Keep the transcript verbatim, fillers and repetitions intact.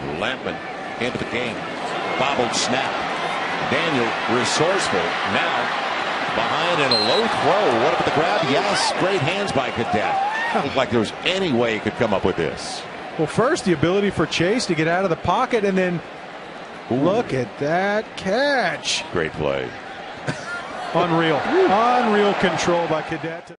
Lampman into the game. Bobbled snap. Daniel resourceful. Now behind in a low throw. What about the grab? Yes. Great hands by Cadet. Looked like there was any way he could come up with this. Well, first, the ability for Chase to get out of the pocket, and then Ooh. Look at that catch. Great play. Unreal. Unreal control by Cadet.